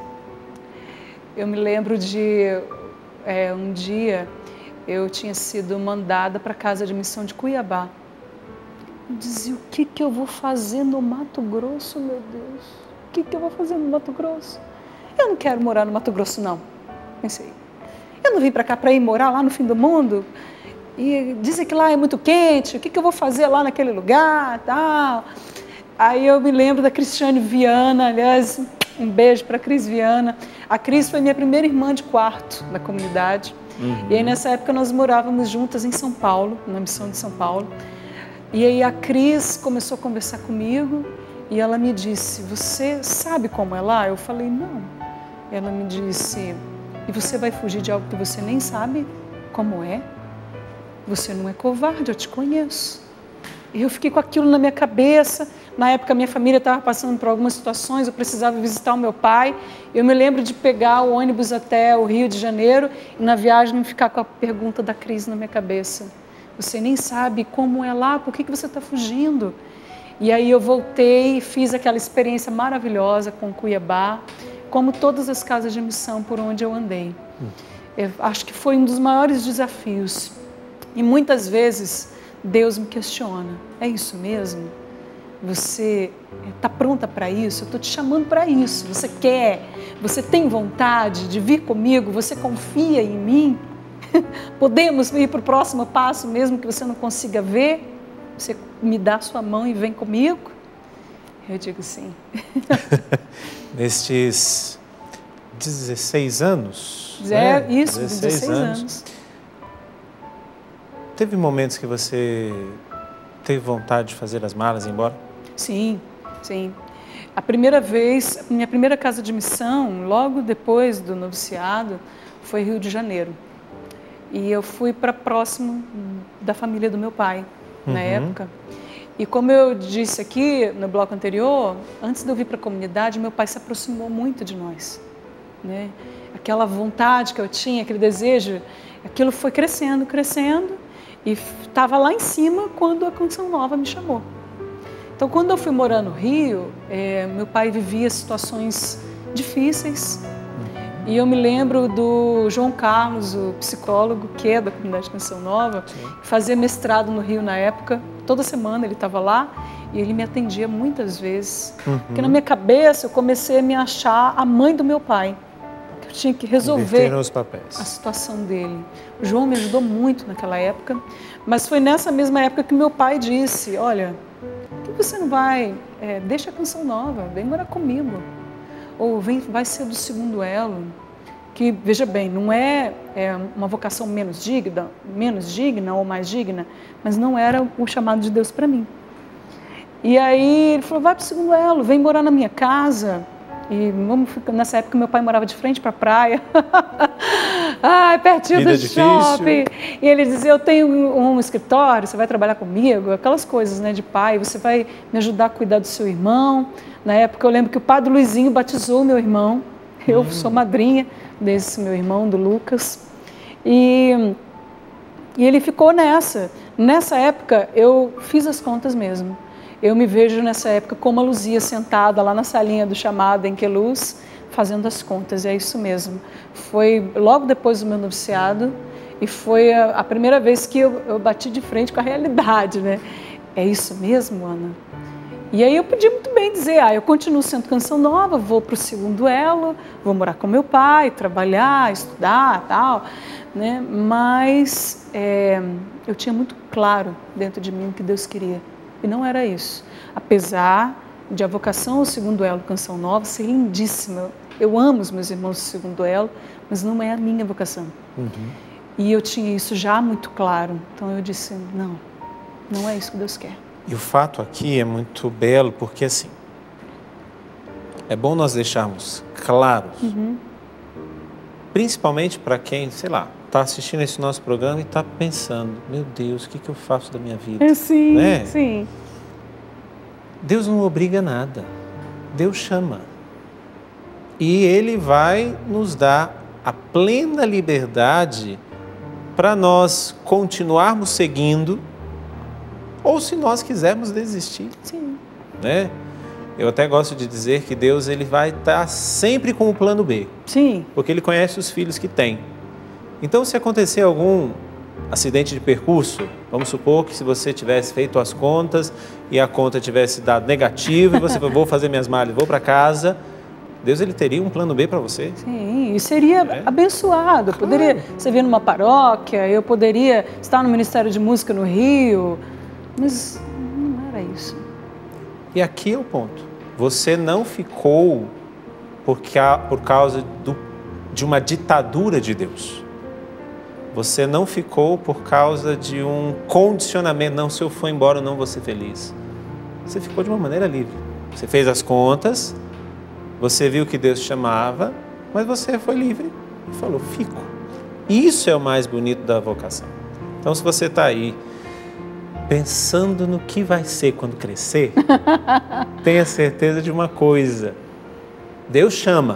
Eu me lembro de um dia eu tinha sido mandada para a Casa de Missão de Cuiabá. Eu dizia, o que eu vou fazer no Mato Grosso, meu Deus? O que eu vou fazer no Mato Grosso? Eu não quero morar no Mato Grosso, não. Pensei. Eu não vim para cá para ir morar lá no fim do mundo. E dizem que lá é muito quente. O que eu vou fazer lá naquele lugar, tal. Aí eu me lembro da Cristiane Viana, aliás, um beijo para a Cris Viana. A Cris foi minha primeira irmã de quarto na comunidade. E aí nessa época nós morávamos juntas em São Paulo, na missão de São Paulo. E aí a Cris começou a conversar comigo e ela me disse, você sabe como é lá? Eu falei, não. Ela me disse, e você vai fugir de algo que você nem sabe como é? Você não é covarde, eu te conheço. E eu fiquei com aquilo na minha cabeça. Na época, minha família estava passando por algumas situações, eu precisava visitar o meu pai. Eu me lembro de pegar o ônibus até o Rio de Janeiro e na viagem ficar com a pergunta da Cris na minha cabeça. Você nem sabe como é lá, por que você está fugindo? E aí eu voltei e fiz aquela experiência maravilhosa com Cuiabá, como todas as casas de missão por onde eu andei. Eu acho que foi um dos maiores desafios. E muitas vezes Deus me questiona, é isso mesmo? Você está pronta para isso? Eu estou te chamando para isso. Você quer? Você tem vontade de vir comigo? Você confia em mim? Podemos ir para o próximo passo mesmo que você não consiga ver? Você me dá a sua mão e vem comigo? Eu digo sim. Nestes 16 anos? Isso, 16 anos. Teve momentos que você teve vontade de fazer as malas e ir embora? Sim. A primeira vez, minha primeira casa de missão, logo depois do noviciado, foi Rio de Janeiro. E eu fui para próximo da família do meu pai, na época. E como eu disse aqui no bloco anterior, antes de eu vir para a comunidade, meu pai se aproximou muito de nós, né? Aquela vontade que eu tinha, aquele desejo, aquilo foi crescendo, e estava lá em cima quando a Canção Nova me chamou. Então, quando eu fui morar no Rio, meu pai vivia situações difíceis. E eu me lembro do João Carlos, o psicólogo, que é da comunidade Canção Nova, fazia mestrado no Rio na época. Toda semana ele estava lá e ele me atendia muitas vezes. Porque na minha cabeça eu comecei a me achar a mãe do meu pai. Eu tinha que resolver os papéis. A situação dele. O João me ajudou muito naquela época, mas foi nessa mesma época que meu pai disse, olha, por que você não vai, deixa a Canção Nova, vem morar comigo. Ou vai ser do segundo elo, que, veja bem, não é uma vocação menos digna ou mais digna, mas não era o chamado de Deus para mim. E aí ele falou, vai para o segundo elo, vem morar na minha casa. E nessa época meu pai morava de frente para a praia, pertinho do shopping. E ele dizia, eu tenho um escritório, você vai trabalhar comigo, aquelas coisas, né, de pai, você vai me ajudar a cuidar do seu irmão. Na época eu lembro que o padre Luizinho batizou meu irmão, eu sou madrinha desse meu irmão, do Lucas. E ele ficou nessa. Nessa época eu fiz as contas mesmo. Eu me vejo nessa época como a Luzia sentada lá na salinha do chamado em Queluz, fazendo as contas, é isso mesmo. Foi logo depois do meu noviciado e foi a primeira vez que eu bati de frente com a realidade, né? É isso mesmo, Ana? E aí eu podia muito bem dizer, eu continuo sendo Canção Nova, vou para o segundo elo, vou morar com meu pai, trabalhar, estudar, tal, né? Mas eu tinha muito claro dentro de mim o que Deus queria. E não era isso. Apesar de a vocação ao segundo elo Canção Nova ser lindíssima. Eu amo os meus irmãos do segundo elo, mas não é a minha vocação. E eu tinha isso já muito claro. Então eu disse, não é isso que Deus quer. E o fato aqui é muito belo, porque assim, é bom nós deixarmos claros, principalmente para quem, sei lá, está assistindo esse nosso programa e está pensando, meu Deus, o que eu faço da minha vida? Sim, né? sim. Deus não obriga nada, Deus chama. E Ele vai nos dar a plena liberdade para nós continuarmos seguindo, ou se nós quisermos desistir. Sim. Né? Eu até gosto de dizer que Deus ele vai estar sempre com o plano B. Sim. Porque Ele conhece os filhos que tem. Então, se acontecer algum acidente de percurso, vamos supor que se você tivesse feito as contas e a conta tivesse dado negativo e você falou, vou fazer minhas malas, vou para casa, Deus ele teria um plano B para você. Sim, e seria abençoado. Eu poderia servir numa paróquia, eu poderia estar no Ministério de Música no Rio, mas não era isso. E aqui é o ponto. Você não ficou por causa de uma ditadura de Deus. Você não ficou por causa de um condicionamento. Não, se eu for embora, eu não vou ser feliz. Você ficou de uma maneira livre. Você fez as contas, você viu que Deus chamava, mas você foi livre e falou, fico. Isso é o mais bonito da vocação. Então, se você está aí pensando no que vai ser quando crescer, tenha certeza de uma coisa. Deus chama,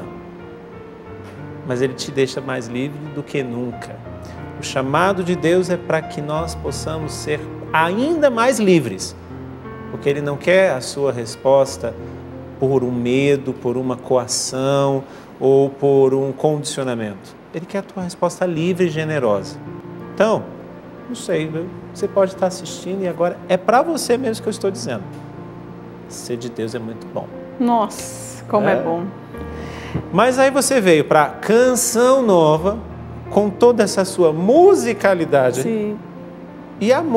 mas Ele te deixa mais livre do que nunca. O chamado de Deus é para que nós possamos ser ainda mais livres, porque Ele não quer a sua resposta por um medo, por uma coação ou por um condicionamento. Ele quer a tua resposta livre e generosa. Então, não sei, você pode estar assistindo e agora é para você mesmo que eu estou dizendo. Ser de Deus é muito bom. Nossa, como é bom. Mas aí você veio para Canção Nova, com toda essa sua musicalidade. Sim. E a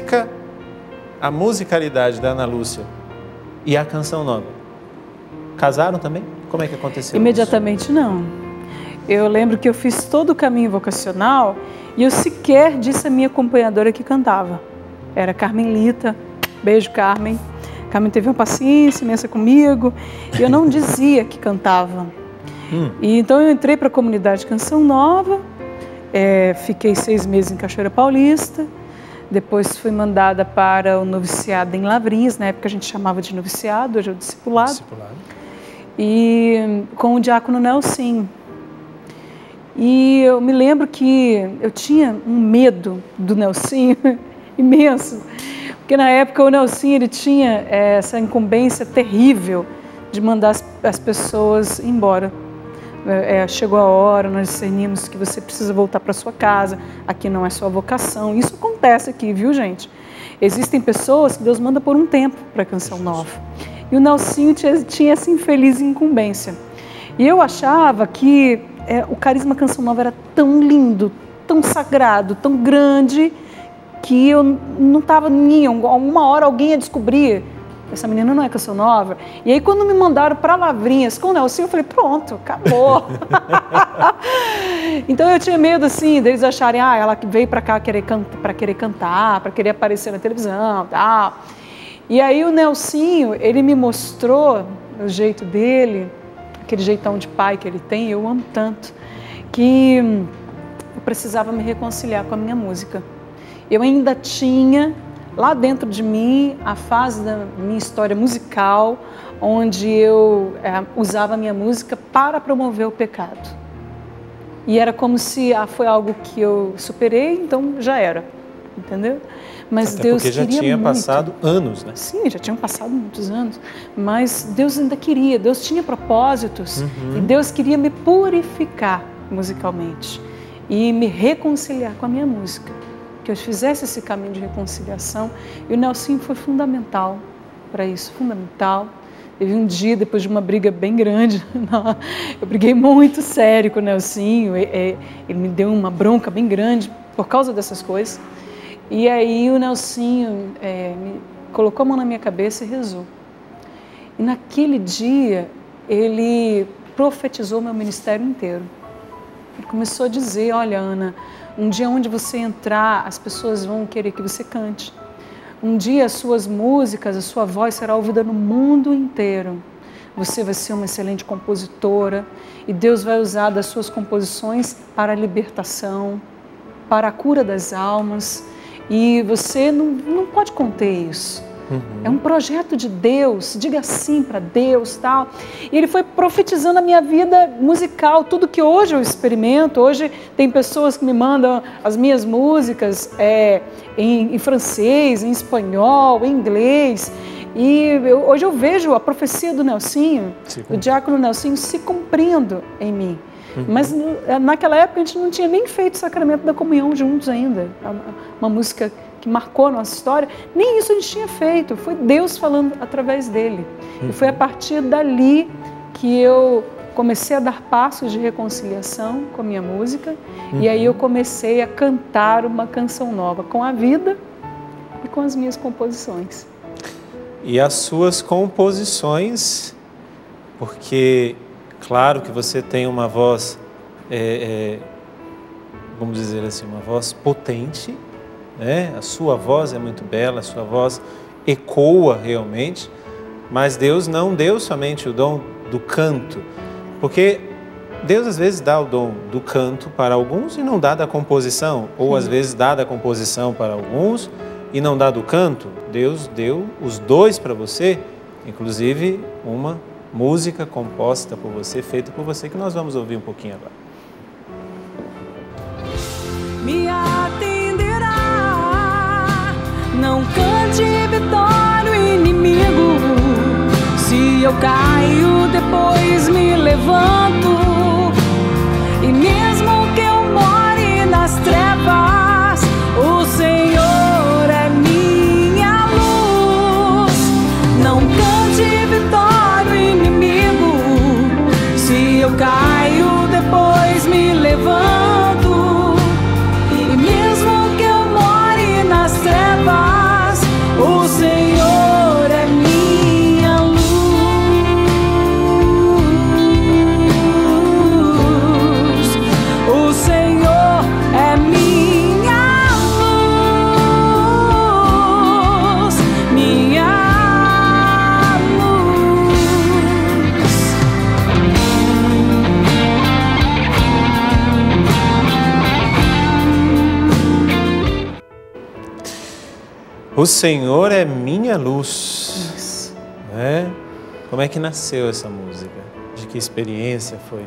musicalidade da Ana Lúcia e a Canção Nova, casaram também? Como é que aconteceu Imediatamente isso? não. Eu lembro que eu fiz todo o caminho vocacional e eu sequer disse à minha acompanhadora que cantava. Era Carmen Lita. Beijo, Carmen. Carmen teve uma paciência imensa comigo e eu não dizia que cantava. E então eu entrei para a comunidade Canção Nova, fiquei 6 meses em Cachoeira Paulista, depois fui mandada para o noviciado em Lavrinhas, na época a gente chamava de noviciado, hoje é o discipulado. E com o diácono Nelson. E eu me lembro que eu tinha um medo do Nelson imenso, porque na época o Nelson ele tinha essa incumbência terrível de mandar as pessoas embora. Chegou a hora, nós discernimos que você precisa voltar para sua casa, aqui não é sua vocação. Isso acontece aqui, viu, gente? Existem pessoas que Deus manda por um tempo para a Canção Nova. E o Nelsinho tinha essa infeliz incumbência. E eu achava que o carisma Canção Nova era tão lindo, tão sagrado, tão grande, que eu não estava nem. Alguma hora alguém ia descobrir, essa menina não é Canção Nova. E aí quando me mandaram para Lavrinhas com o Nelson, eu falei, pronto, acabou. Então eu tinha medo assim, deles acharem, ela veio para cá para querer cantar, para querer aparecer na televisão, tal. E aí o Nelsinho, ele me mostrou o jeito dele, aquele jeitão de pai que ele tem, eu amo tanto, que eu precisava me reconciliar com a minha música. Eu ainda tinha lá dentro de mim a fase da minha história musical, onde eu usava a minha música para promover o pecado. E era como se foi algo que eu superei, então já era, entendeu? Mas até Deus porque já queria tinha muito. passado anos, né? Sim, já tinham passado muitos anos, mas Deus ainda queria, Deus tinha propósitos e Deus queria me purificar musicalmente e me reconciliar com a minha música, que eu fizesse esse caminho de reconciliação, e o Nelson foi fundamental para isso, fundamental. Teve um dia, depois de uma briga bem grande, eu briguei muito sério com o Nelson, ele me deu uma bronca bem grande por causa dessas coisas. E aí o Nelsinho colocou a mão na minha cabeça e rezou. E naquele dia, ele profetizou meu ministério inteiro. Ele começou a dizer, olha, Ana, um dia onde você entrar, as pessoas vão querer que você cante. Um dia as suas músicas, a sua voz será ouvida no mundo inteiro. Você vai ser uma excelente compositora e Deus vai usar das suas composições para a libertação, para a cura das almas. E você não pode conter isso. É um projeto de Deus, diga sim para Deus, tal. E ele foi profetizando a minha vida musical, tudo que hoje eu experimento. Hoje tem pessoas que me mandam as minhas músicas em francês, em espanhol, em inglês. E hoje eu vejo a profecia do Nelsinho, do diácono Nelsinho, se cumprindo em mim. Mas naquela época a gente não tinha nem feito o sacramento da comunhão juntos ainda. Uma música que marcou a nossa história, nem isso a gente tinha feito. Foi Deus falando através dele. E foi a partir dali que eu comecei a dar passos de reconciliação com a minha música. E aí eu comecei a cantar uma canção nova com a vida e com as minhas composições. E as suas composições, porque claro que você tem uma voz, vamos dizer assim, uma voz potente, né? A sua voz é muito bela, a sua voz ecoa realmente, mas Deus não deu somente o dom do canto, porque Deus às vezes dá o dom do canto para alguns e não dá da composição, ou às vezes dá da composição para alguns e não dá do canto. Deus deu os dois para você, inclusive uma música composta por você, feita por você, que nós vamos ouvir um pouquinho agora. Me atenderá, não cante vitória o inimigo. Se eu caio, depois me levanto. E mesmo que eu more nas trevas, o Senhor é minha luz. Não cante vitória o inimigo. Se eu caio, depois me levanto. E mesmo que eu more nas trevas, o Senhor é minha luz. O Senhor é minha luz, minha luz. O Senhor é minha luz. Né? Como é que nasceu essa música? De que experiência foi?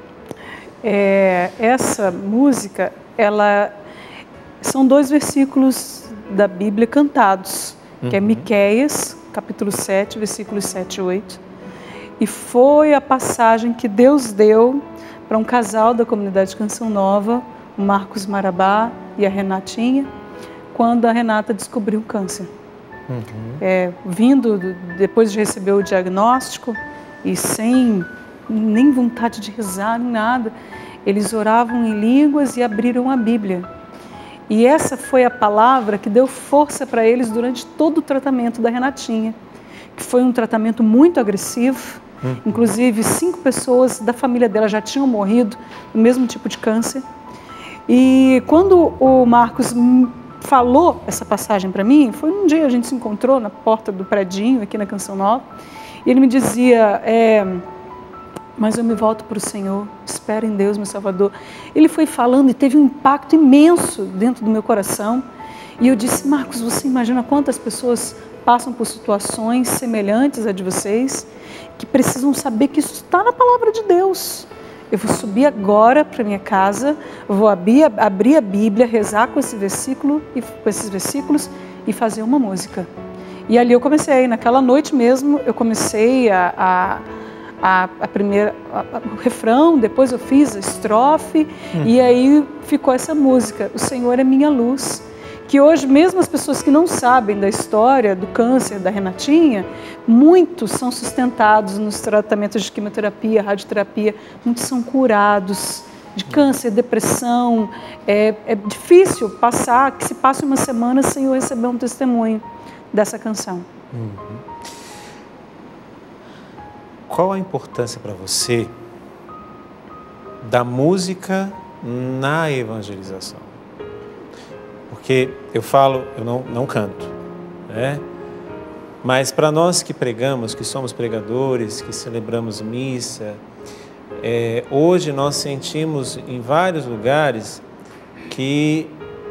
Essa música, são 2 versículos da Bíblia cantados, que é Miqueias, capítulo 7, versículos 7 e 8. E foi a passagem que Deus deu para um casal da comunidade de Canção Nova, o Marcos Marabá e a Renatinha, quando a Renata descobriu câncer. Depois de receber o diagnóstico e sem nem vontade de rezar, nem nada, eles oravam em línguas e abriram a Bíblia. E essa foi a palavra que deu força para eles durante todo o tratamento da Renatinha, que foi um tratamento muito agressivo. Inclusive 5 pessoas da família dela já tinham morrido do mesmo tipo de câncer. E quando o Marcos falou essa passagem para mim, foi um dia a gente se encontrou na porta do predinho aqui na Canção Nova, e ele me dizia, mas eu me volto para o Senhor, espero em Deus, meu Salvador. Ele foi falando e teve um impacto imenso dentro do meu coração. E eu disse, Marcos, você imagina quantas pessoas passam por situações semelhantes a de vocês, que precisam saber que isso está na palavra de Deus. Eu vou subir agora para minha casa, vou abrir a Bíblia, rezar com esses versículos e fazer uma música. E ali eu comecei, naquela noite mesmo, eu comecei o refrão, depois eu fiz a estrofe, e aí ficou essa música, O Senhor é minha luz, que hoje mesmo as pessoas que não sabem da história do câncer da Renatinha, muitos são sustentados nos tratamentos de quimioterapia, radioterapia, muitos são curados de câncer, depressão. É difícil que se passe uma semana sem eu receber um testemunho. dessa canção. Qual a importância para você da música na evangelização? Porque eu não canto, né? Mas para nós que pregamos, que somos pregadores, que celebramos missa, hoje nós sentimos em vários lugares que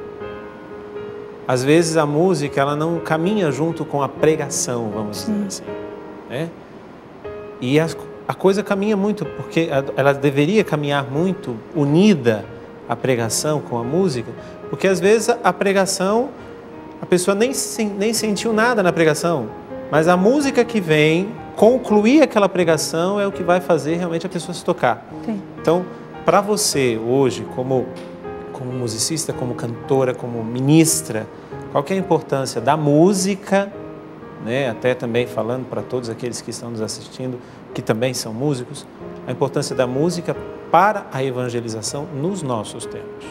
às vezes a música ela não caminha junto com a pregação, vamos dizer assim, né? E a coisa caminha muito, porque ela deveria caminhar muito unida a pregação com a música, porque às vezes a pregação, a pessoa nem sentiu nada na pregação, mas a música que vem concluir aquela pregação é o que vai fazer realmente a pessoa se tocar. Sim. Então, para você hoje, como musicista, como cantora, como ministra, qual que é a importância da música, né? Até também falando para todos aqueles que estão nos assistindo, que também são músicos, a importância da música para a evangelização nos nossos tempos?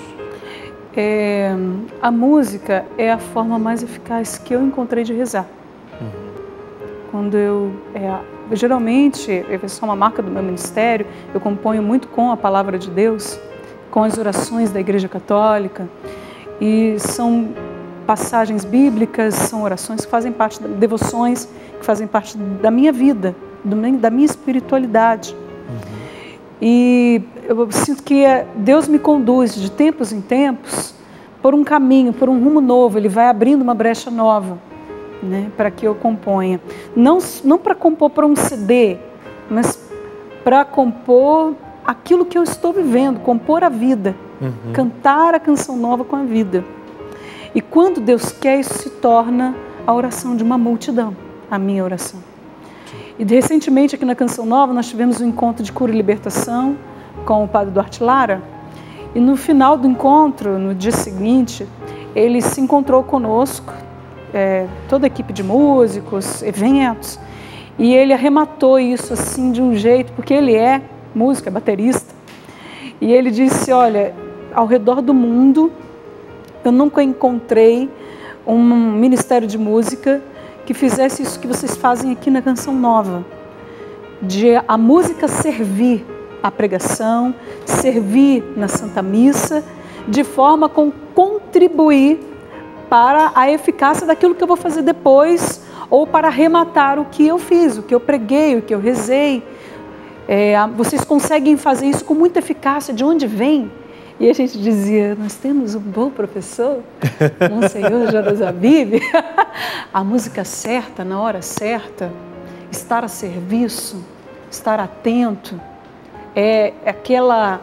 A música é a forma mais eficaz que eu encontrei de rezar. Quando geralmente, é uma marca do meu ministério, eu componho muito com a palavra de Deus, com as orações da Igreja Católica, e são passagens bíblicas, são orações que fazem parte, devoções que fazem parte da minha vida, da minha espiritualidade. E eu sinto que Deus me conduz de tempos em tempos por um caminho, por um rumo novo. Ele vai abrindo uma brecha nova, né, para que eu componha. Não para compor para um CD, mas para compor aquilo que eu estou vivendo, compor a vida, cantar a canção nova com a vida. E quando Deus quer, isso se torna a oração de uma multidão, a minha oração. E recentemente aqui na Canção Nova nós tivemos um encontro de cura e libertação com o Padre Duarte Lara, e no final do encontro, no dia seguinte, ele se encontrou conosco, toda a equipe de músicos, eventos, e ele arrematou isso assim de um jeito, porque ele é músico, é baterista, e ele disse: olha, ao redor do mundo eu nunca encontrei um ministério de música que fizesse isso que vocês fazem aqui na Canção Nova, de a música servir a pregação, servir na Santa Missa, de forma a contribuir para a eficácia daquilo que eu vou fazer depois, ou para arrematar o que eu fiz, o que eu preguei, o que eu rezei. Vocês conseguem fazer isso com muita eficácia. De onde vem? E a gente dizia: nós temos um bom professor, Monsenhor Jonas Abib. A música certa, na hora certa, estar a serviço, estar atento, aquela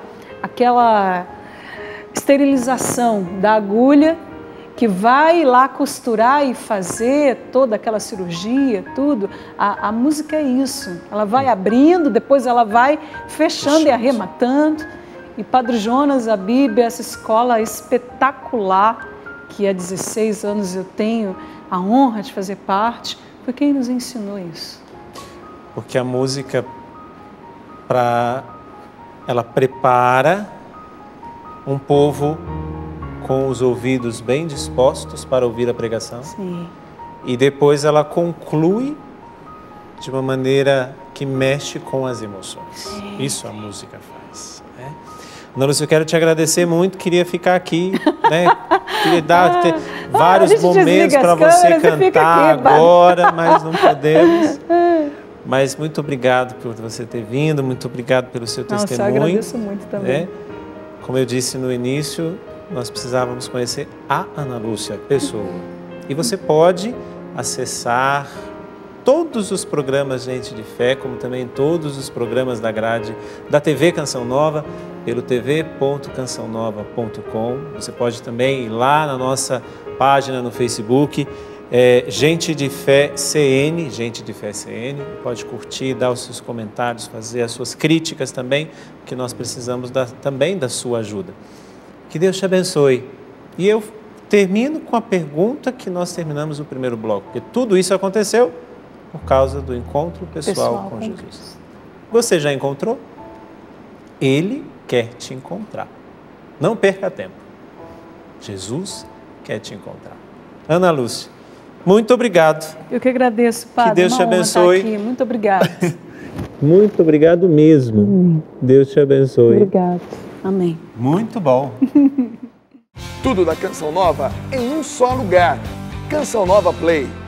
esterilização da agulha que vai lá costurar e fazer toda aquela cirurgia, tudo. A música é isso, ela vai abrindo, depois ela vai fechando e arrematando. E Padre Jonas Abib, essa escola espetacular, que há 16 anos eu tenho a honra de fazer parte, foi quem nos ensinou isso. Porque a música, ela prepara um povo com os ouvidos bem dispostos para ouvir a pregação. Sim. E depois ela conclui de uma maneira que mexe com as emoções. Sim. Isso a música faz, né? Ana Lúcia, eu quero te agradecer muito, queria ficar aqui, né? Queria ter vários momentos para você cantar agora, mas não podemos. Mas muito obrigado por você ter vindo, muito obrigado pelo seu testemunho. Eu agradeço muito também. Né? Como eu disse no início, nós precisávamos conhecer a Ana Lúcia pessoa. E você pode acessar todos os programas Gente de Fé, como também todos os programas da grade da TV Canção Nova, pelo tv.cançãonova.com. Você pode também ir lá na nossa página no Facebook, Gente de Fé CN, Gente de Fé CN. Pode curtir, dar os seus comentários, fazer as suas críticas também, que nós precisamos também da sua ajuda. Que Deus te abençoe. E eu termino com a pergunta que nós terminamos no primeiro bloco, porque tudo isso aconteceu por causa do encontro pessoal com Jesus. Você já encontrou? Ele quer te encontrar. Não perca tempo. Jesus quer te encontrar. Ana Lúcia, Muito obrigado. Eu que agradeço, Padre. Que Deus te abençoe. Estar aqui. Muito obrigada. Muito obrigado mesmo. Deus te abençoe. Obrigado. Amém. Muito bom. Tudo da Canção Nova em um só lugar. Canção Nova Play.